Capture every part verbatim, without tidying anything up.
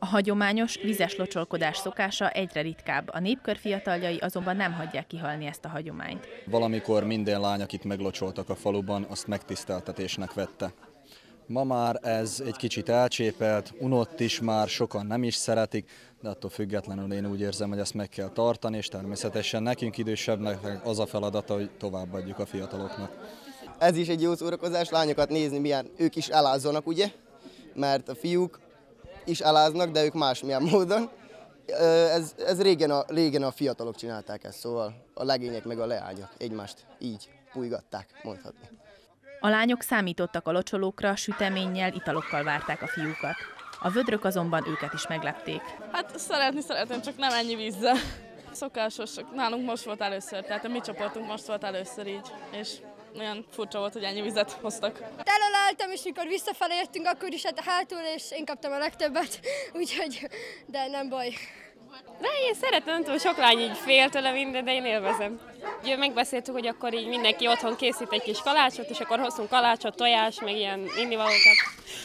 A hagyományos, vizes locsolkodás szokása egyre ritkább, a népkör fiataljai azonban nem hagyják kihalni ezt a hagyományt. Valamikor minden lány, akit meglocsoltak a faluban, azt megtiszteltetésnek vette. Ma már ez egy kicsit elcsépelt, unott is már, sokan nem is szeretik, de attól függetlenül én úgy érzem, hogy ezt meg kell tartani, és természetesen nekünk idősebbnek az a feladata, hogy továbbadjuk a fiataloknak. Ez is egy jó szórakozás, lányokat nézni, milyen ők is elázzanak, ugye? Mert a fiúk is eláznak, de ők másmilyen módon. Ez, ez régen, a, régen a fiatalok csinálták ezt, szóval a legények meg a leányok egymást így pújgatták, mondhatni. A lányok számítottak a locsolókra, süteménnyel, italokkal várták a fiúkat. A vödrök azonban őket is meglepték. Hát szeretni szeretem, csak nem ennyi vízzel. Szokásos, nálunk most volt először, tehát a mi csoportunk most volt először így, és olyan furcsa volt, hogy ennyi vizet hoztak. Ellenálltam, és mikor visszafelé jöttünk, akkor is hát hátul, és én kaptam a legtöbbet, úgyhogy, de nem baj. De én szeretem, túl sok lány így fél tőle minden, de én élvezem. Ugye megbeszéltük, hogy akkor így mindenki otthon készít egy kis kalácsot, és akkor hoztunk kalácsot, tojás, meg ilyen innivalókat.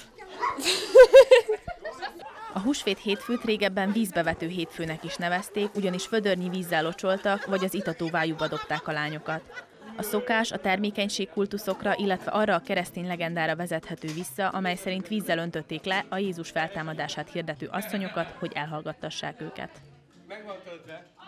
A húsvét hétfőt régebben vízbevető hétfőnek is nevezték, ugyanis vödörnyi vízzel locsoltak, vagy az itatóvájúba dobták a lányokat. A szokás a termékenység kultuszokra, illetve arra a keresztény legendára vezethető vissza, amely szerint vízzel öntötték le a Jézus feltámadását hirdető asszonyokat, hogy elhallgattassák őket.